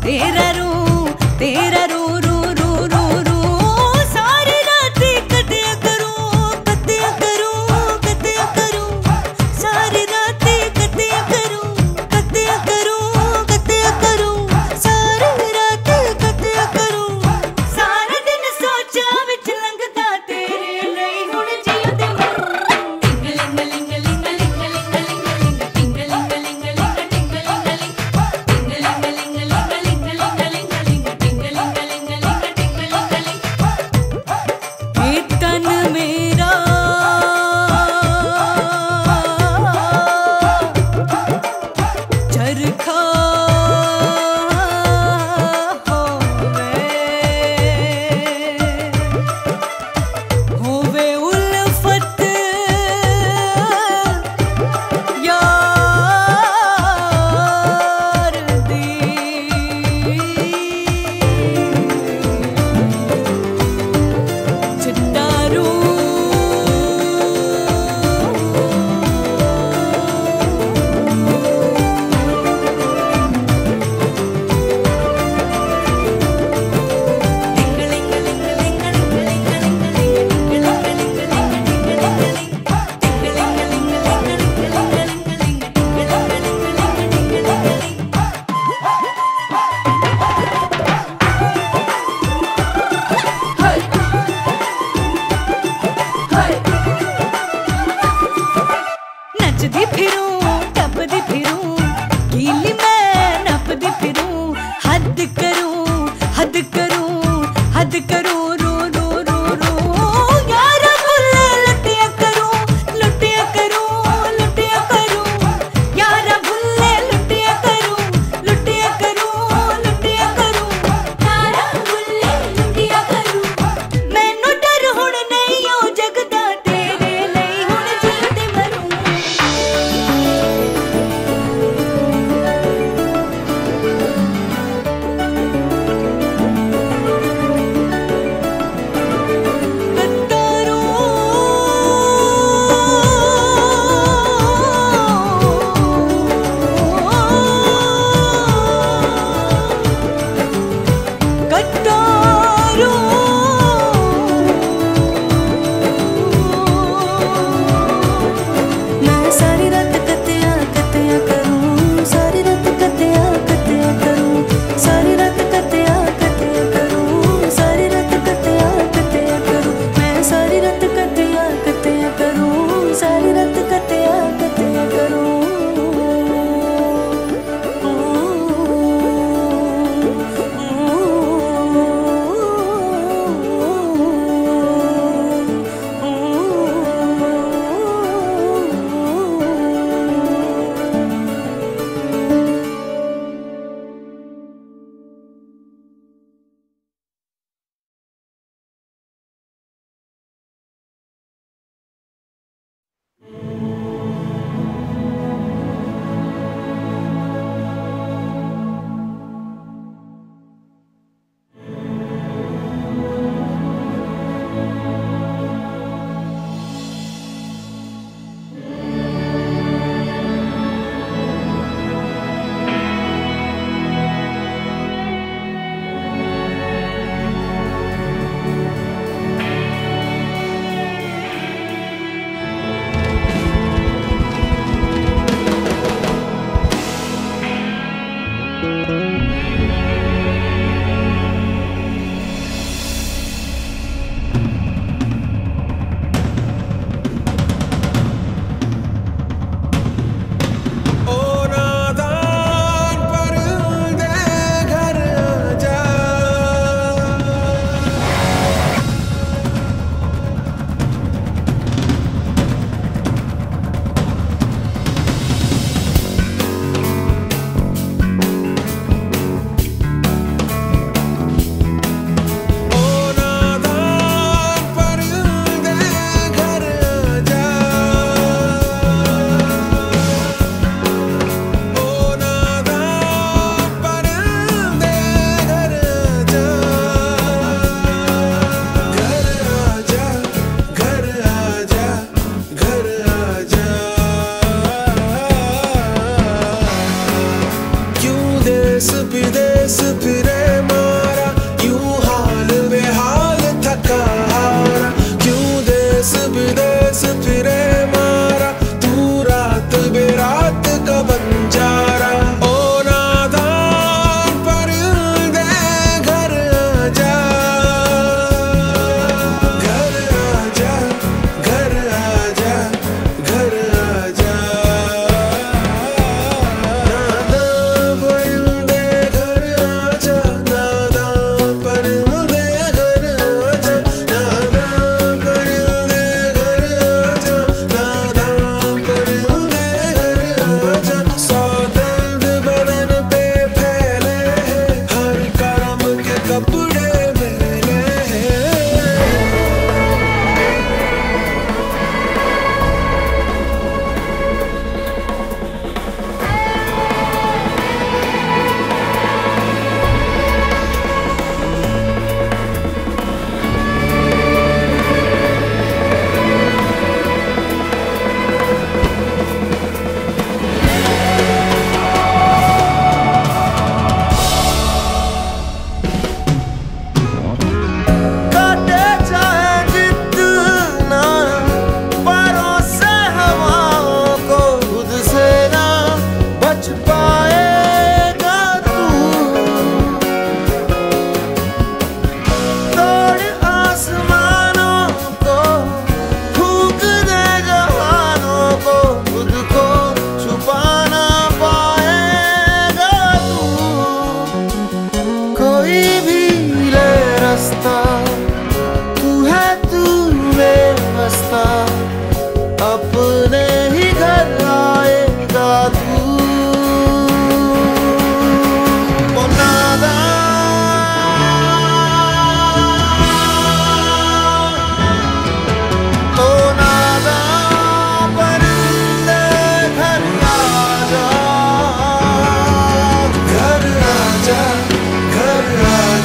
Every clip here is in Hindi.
तेरा रू तेरा रू रू रू रू रू सारी रात कटिया करूं कटिया करूं कटिया करूं सारी रात कटिया करूं कटिया करूं कटिया करूं सारी रात कटिया करूं सारा दिन सोचा विच लंघदा तेरे लिए हुण जियो दे टिंगलिंग लिंग लिंग लिंग लिंग लिंग टिंगलिंग लिंग लिंग टिंगलिंग लिंग टिंगलिंग लिंग लिंग लिंग लिंग टिंगलिंग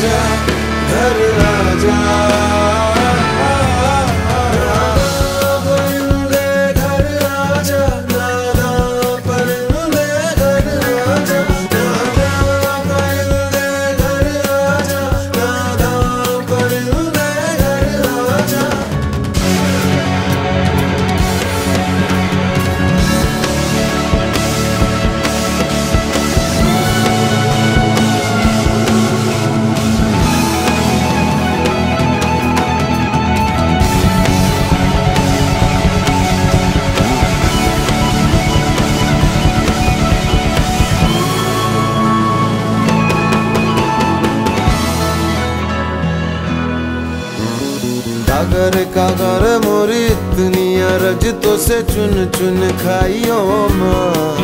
आजा, घर आजा। कागर मोरी इतनी अरज तो से चुन चुन खाइयो माँ।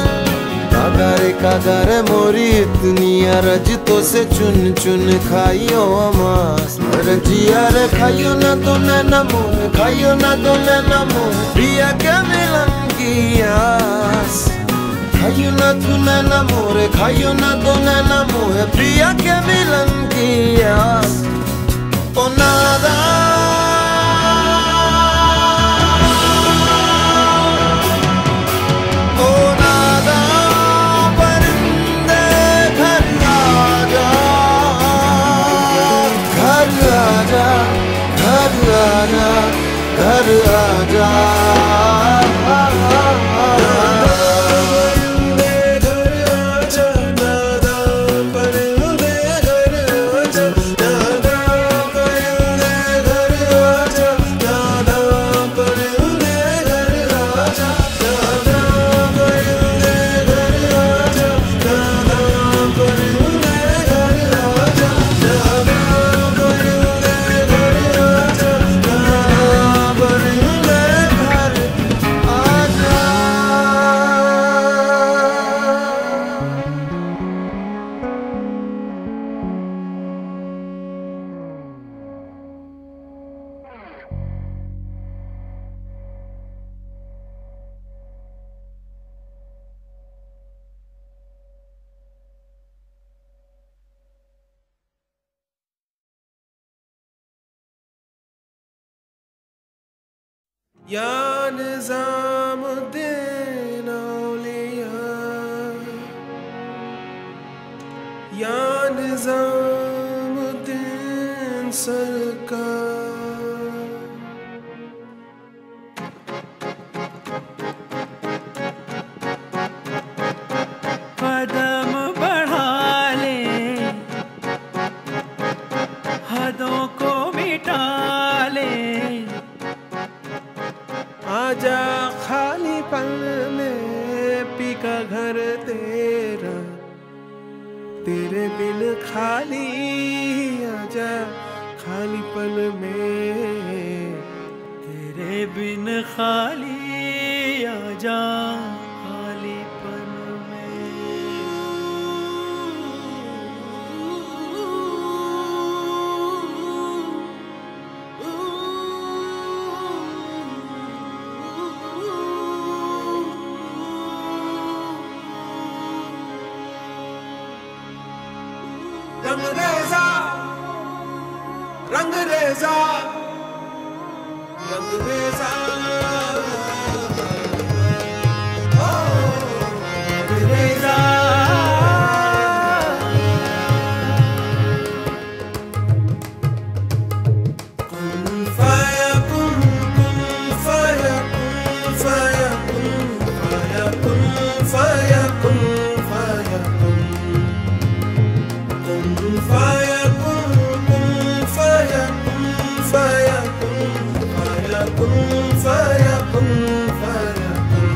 कागर मोरी इतनी अरज तो से चुन चुन खाइयो माँ। रजिया रे खाइयो ना तो नैना मुँह, खाइयो ना तो नैना मुँह, प्रिया के मिलन की आस। खाइयो ना तू नैना मोरे, खाइयो ना तो नैना मुँह, प्रिया के मिलन की आस। ओ नादा घर आजा। या निज़ामुद्दीन औलिया, या निज़ामुद्दीन सरकार। कदम बढ़ा ले, हदों को मिटा ले, आजा खाली पल में पी का घर तेरा, तेरे बिन खाली। आजा खाली पल में, तेरे बिन खाली। आजा खाली पल में। रंगरेज़ा रंगरेज़ा रंगरेज़ा, ओ रंगरेज़ा। कुन फयकुन, कुन फयकुन, फयकुन फयकुन, फयकुन फयकुन। कुन फयकुन, कुन फयकुन, फयकुन फयकुन, फयकुन फयकुन।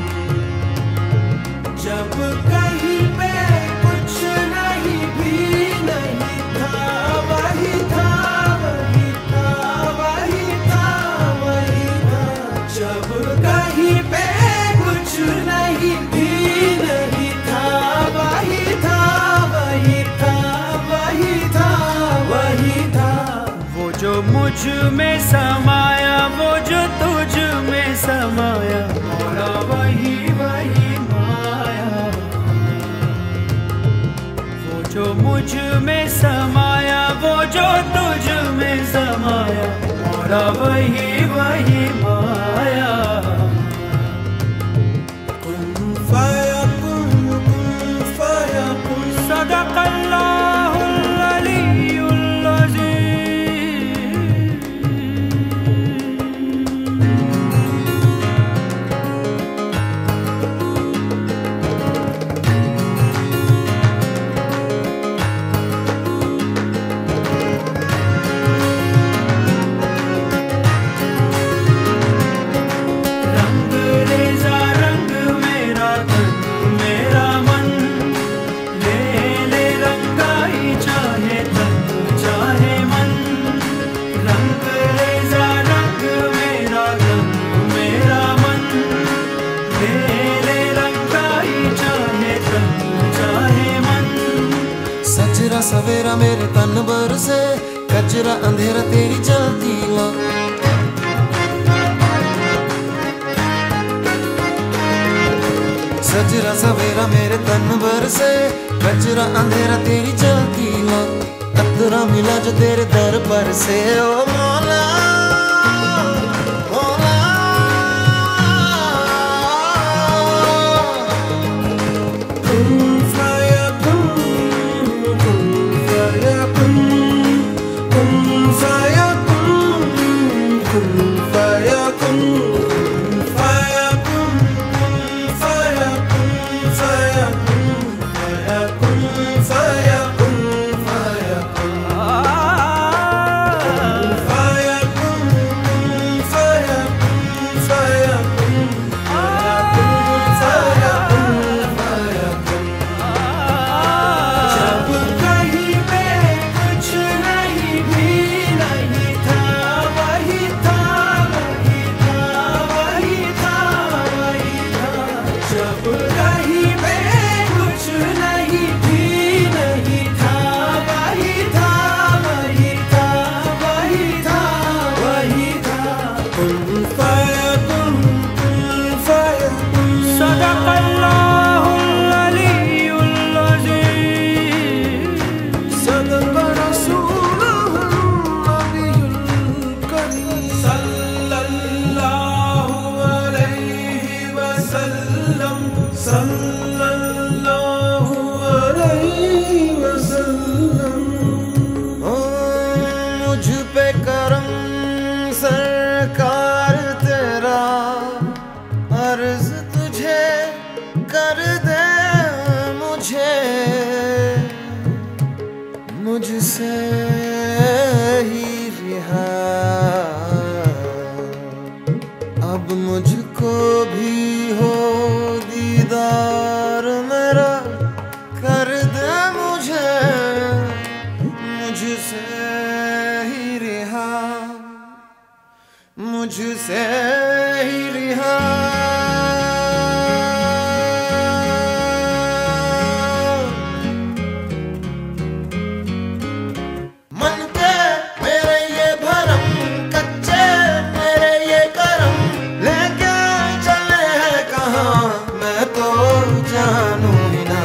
जब कहीं पे कुछ नहीं भी नहीं था, वही था, वही था, वही था, वही था। जब कहीं पे कुछ नहीं भी नहीं था, वही था, वही था, वही था, वही था। वो जो मुझ में समाया, वो जो तुझ में समाया, मौला वही वही माया। वो जो मुझ में समाया, वो तेरे तन भर से, कचरा अंधेरा तेरी जलती ला। सजरा सवेरा मेरे तन भर से, कचरा अंधेरा तेरी जलती ला। कतरा मिला जो तेरे दर पर से, ओ मौला मौला। मुझ पे करम सरकार तेरा, अर्ज तुझे कर दे मुझे, मुझसे ही रिहा। अब मुझको भी हो दीदार मेरा, कर दे मुझे, मुझसे ही रिहा, मुझसे ही रिहा। मन के मेरे ये भरम, कच्चे मेरे ये करम, लेके चले हैं कहाँ मैं तो जानू ही ना।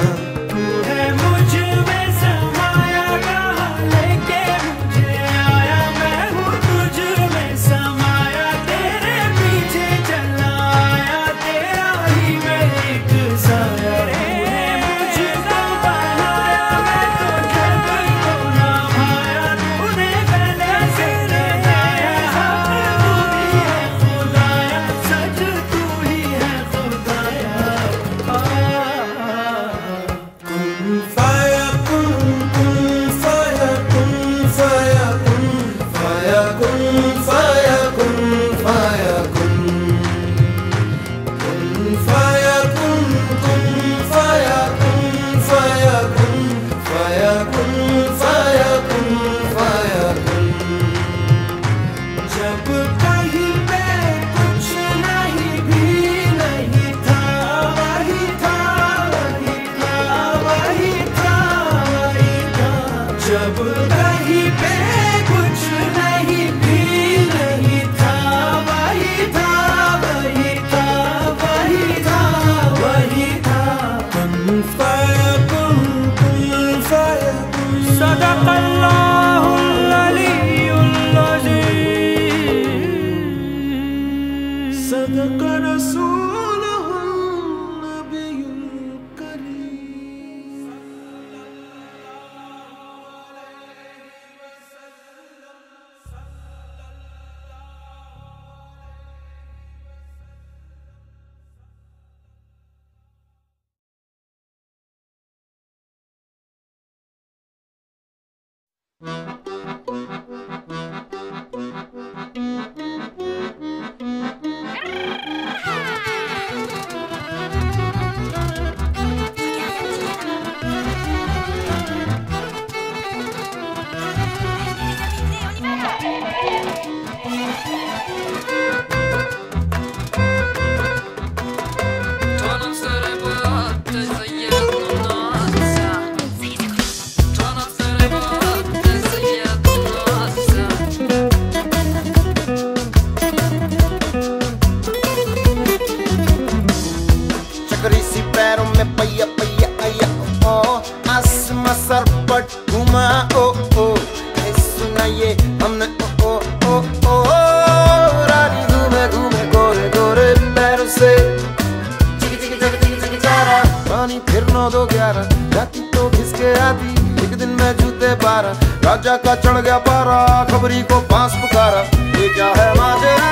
12 राजा का चढ़ गया पारा, खबरी को बांस पुकारा, ये क्या है माजरा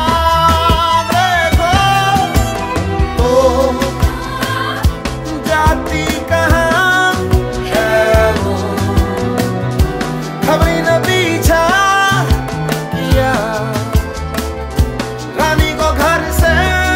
देखो तो जाती कहाँ है वो, खबरी ने पीछा किया रानी को घर से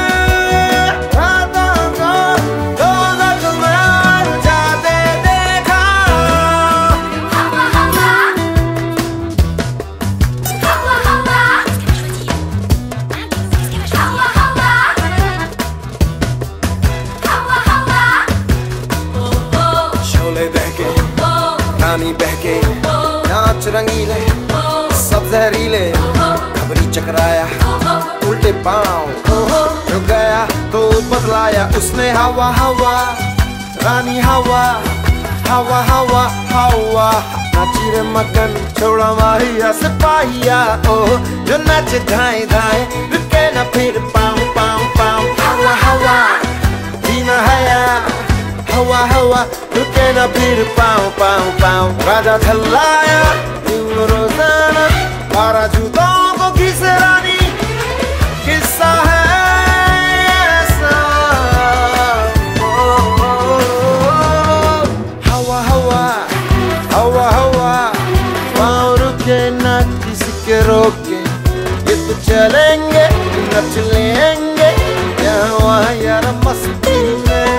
बहके नाच रंगीले सब जहरीले, खबरी चकराया उल्टे पांव रुक गया तो बदलाया उसने हवा हवा रानी हवा हवा हवा हवा नाची रे मगन छोड़ा माहिया सिपाहिया ओ जो नाचे धाए धाए रुके ना फिर पाँव पाँव पाँव हवा हवा जीना हया हवा हवा रुके ना फिर पाँव पाँव पाँव राजा थल्लाया रोजाना 12 जूतों को घिसे रानी किस्सा है ऐसा हवा हवा हवा हवा पाँव रुके ना किसी के रोके, ये तो चलेंगे नच लेंगे यहाँ वहाँ यार मस्ती में।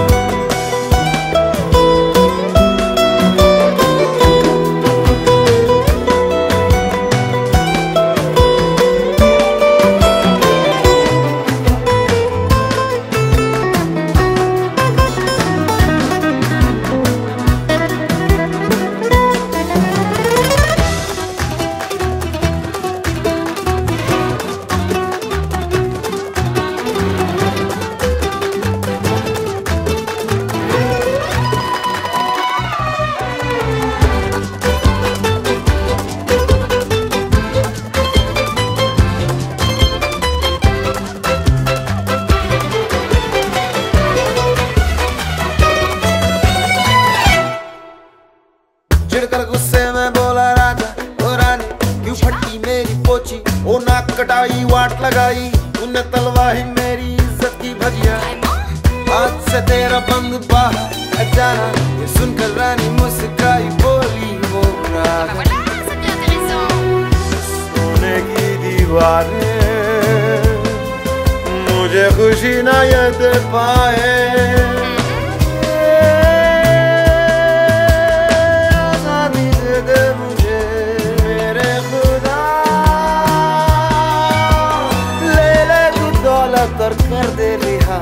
चिढ़कर गुस्से में बोला राजा ओ रानी क्यों फटी मेरी पोची, ओ नाक कटाई वाट लगाई तूने तलवाही मेरी इज्जत की भजिया, आज से तेरा बंद बाहर जाना, ये सुनकर रानी मुस्कुराई बोली वो राजा सोने की दीवारें मुझे खुशी ना ये दे पाए, कर दे रिहा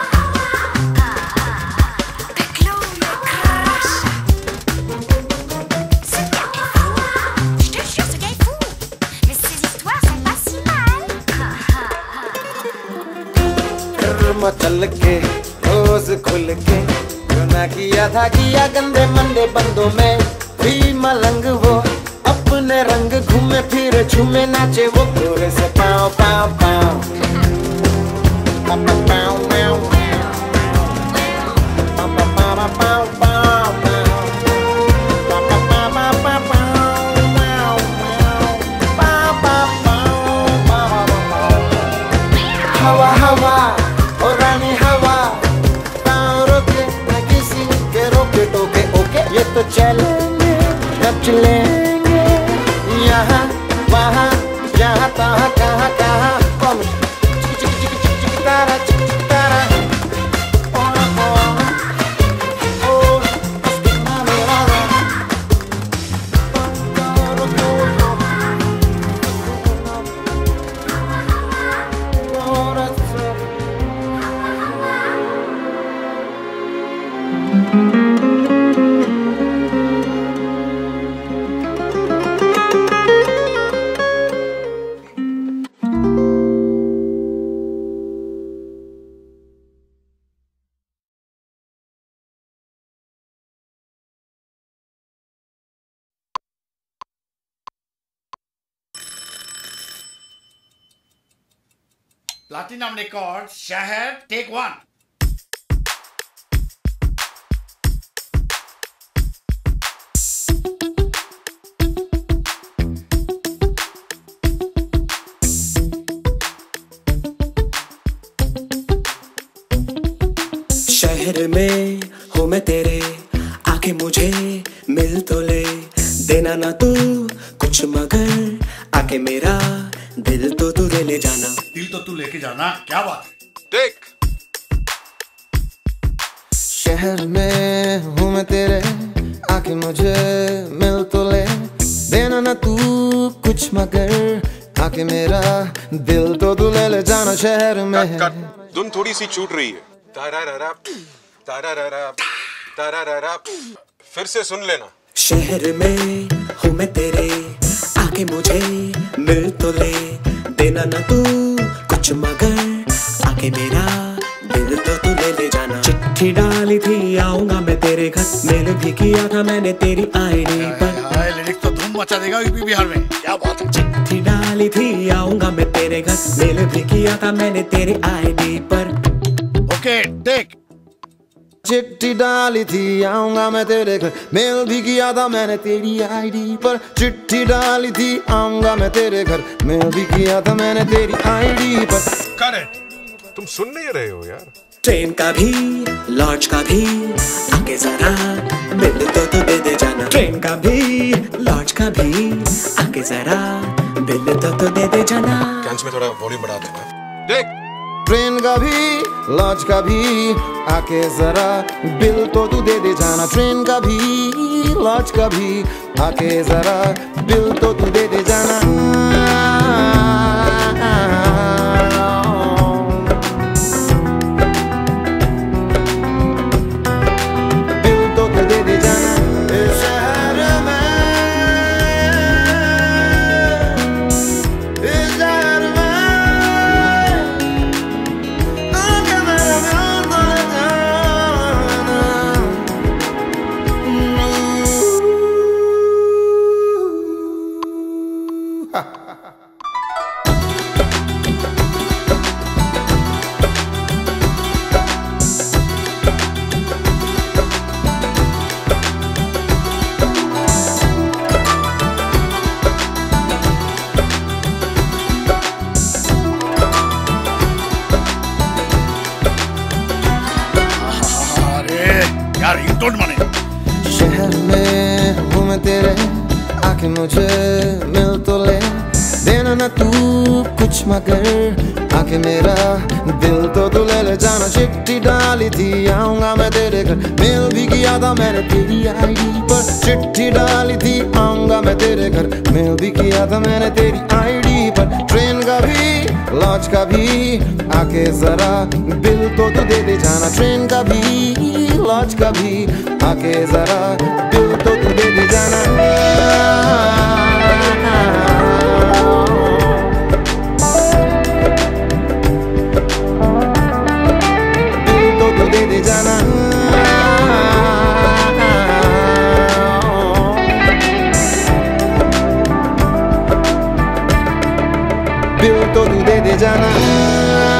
मचल के रोज खुल के जो ना किया था किया गंदे मंदे बंदों में भी मलंग वो अपने रंग घूमे फिरे झूमे नाचे वो गोरे से पाँव पाँव पाँव हवा हवा ओ रानी हवा पाँव रोके न किसी के रोके टोके ओके, ये तो चलेंगे नच लेंगे यहाँ वहाँ जहाँ तहाँ कहाँ कहाँ कौन तारा तारा Platinum Records, Shahar, take one. शहर में हूँ मैं तेरे, आके मुझे मिल तो ले, देना ना तू कुछ मगर आके मेरा दिल तो तू ले जाना। दिल तो तू लेके जाना, क्या बात है। देख शहर में हूँ मैं तेरे, आके मुझे मिल तो ले, देना ना तू कुछ मगर आके मेरा दिल तो तू ले जाना। शहर में कट धुन थोड़ी सी छूट रही है। तारारारा, तारारारा, तारारारा, फिर से सुन लेना। शहर में हूँ मैं तेरे, आके मुझे मिल तो ले, देना ना तू कुछ मगर आके मेरा दिल तो तू ले जाना। चिट्ठी डाली थी आऊंगा मैं तेरे घर, मेल भी किया था मैंने तेरी आईडी पर। हाय लिरिक्स तो धूम मचा देगा यूपी बिहार में, क्या बात है। चिट्ठी डाली थी आऊंगा मैं तेरे घर, मेल भी किया था मैंने तेरी आईडी पर। Okay take. चिट्ठी डाली थी आऊंगा मैं तेरे घर, मेल भी किया था मैंने तेरी आईडी पर। चिट्ठी डाली थी आऊंगा मैं तेरे घर, मेल भी किया था मैंने तेरी आईडी पर। करेक्ट, तुम सुन नहीं रहे हो यार। ट्रेन का भी लॉन्च का भी आके जरा बिल तो तू दे जाना। ट्रेन का भी लॉन्च का भी आके जरा बिल तो तू दे जाना। कैंस में थोड़ा वॉल्यूम बढ़ा देना। देख ट्रेन का भी लॉन्च का भी आके जरा बिल तो तू दे जाना। ट्रेन का भी लॉन्च का भी आके जरा बिल तो तू दे जाना। बिल तो तू दे जाना। इस शहर में, इस शहर में यार रिंगटोन माने। शहर में हूँ मैं तेरे, आके मुझे मिल तो ले, देना ना तू कुछ मगर आके मेरा दिल तो तू ले जाना। चिट्ठी डाली थी आऊंगा मैं तेरे घर, मेल भी किया था मैंने तेरी आईडी पर। चिट्ठी डाली थी आऊंगा मैं तेरे घर, मेल भी किया था मैंने तेरी आईडी पर। ट्रेन का भी लॉन्च का भी आके जरा बिल तो तू दे जाना। ट्रेन का भी लॉन्च का भी आके जरा बिल तो तू दे जाना। बिल तो तू दे जाना। बिल तो तू दे जाना।